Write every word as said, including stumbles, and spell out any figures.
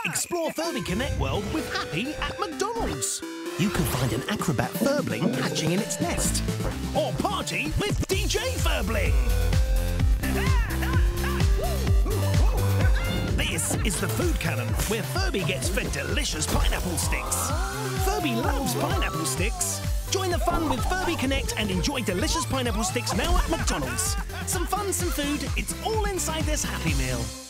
Explore Furby Connect World with Happy at McDonald's. You can find an acrobat Furbling hatching in its nest. Or party with D J Furbling. This is the food cannon, where Furby gets fed delicious pineapple sticks. Furby loves pineapple sticks. Join the fun with Furby Connect and enjoy delicious pineapple sticks now at McDonald's. Some fun, some food, it's all inside this Happy Meal.